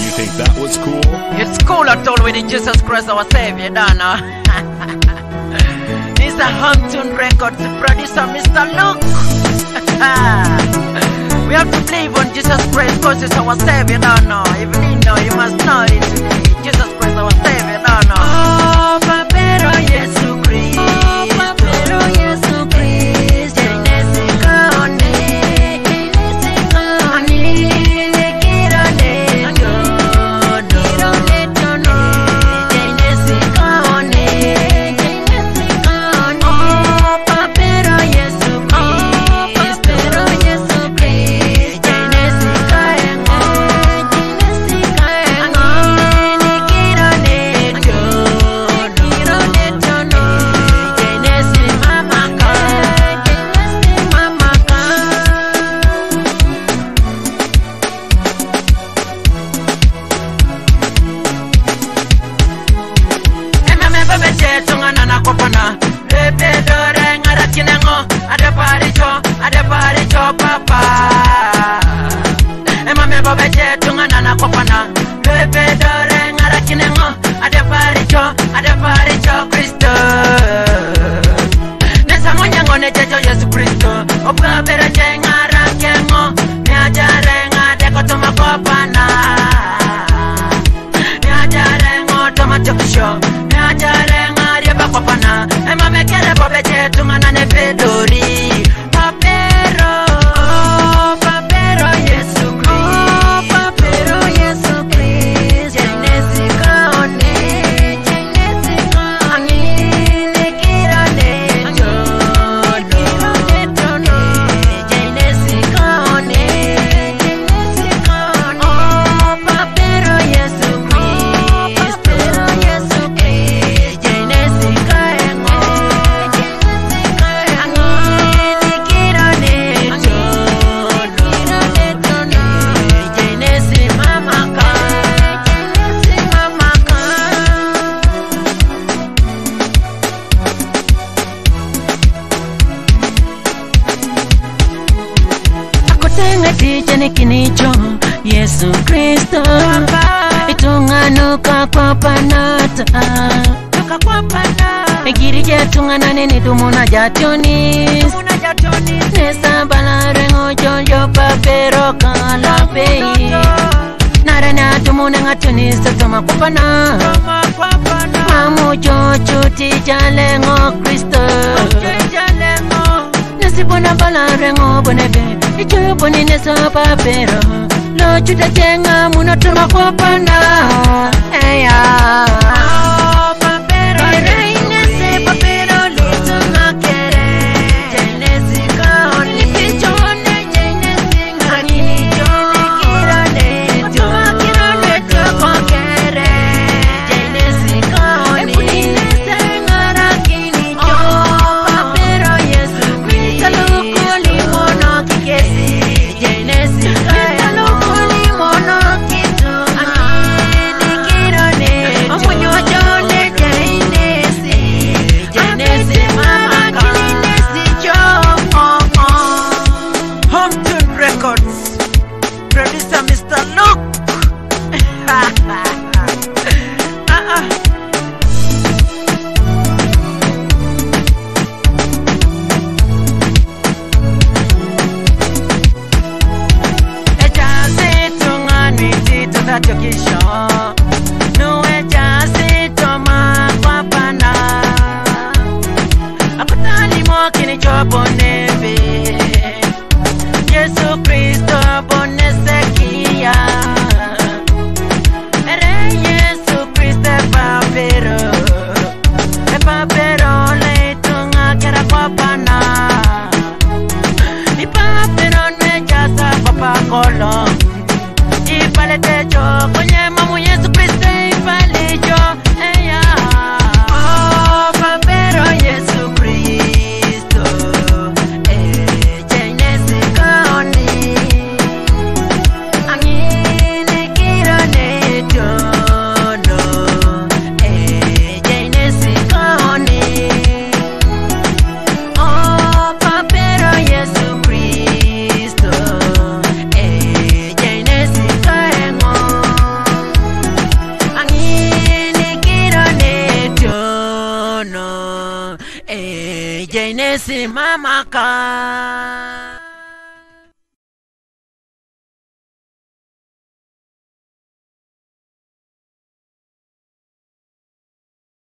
You think that was cool? It's cool at all when Jesus Christ our Savior, Dana. It's a Hampton Records producer, Mr. Luke. We have to believe on Jesus Christ because it's our Savior, Dana. If you didn't know, you must know it. Jesus Christ our Savior, Dana. Oh, Papero Yesu Christ. Oh, Papero Yesu Christ. Yesu Kristo itunganuka kwa panata tuka kwa panata egirije tungana nene dumuna jatonis nesa balare ngojo papero kala pei narana dumuna ngatonis toma kwa pana mamu chochuti jalengo Kristo nasibona balare ngobonebe icho boni nesa papero lo chuta jenga munotuma kwa pana eya oh papero reina se papero listo na quiere Jainesika oni pichone Jainesika ni yo quiero le ko quiere Jainesika oni punine ngara kini yo papero Yesu Kristo lo limono kikesi Jainesika producer Mr. Luke. Ejase tungani tito tatokisho no ejase toma kwa pana akutali mo kini chopo neve Yesu Kristo bonesekia ere Yesu Kristo papero le tunga kera kwa pana mi papero me jasa papa kolo ipale techo kwenye mamu Yesu Kristo ipale jo eya oh papero Yesu Kristo DJ Nesi Mama Ka.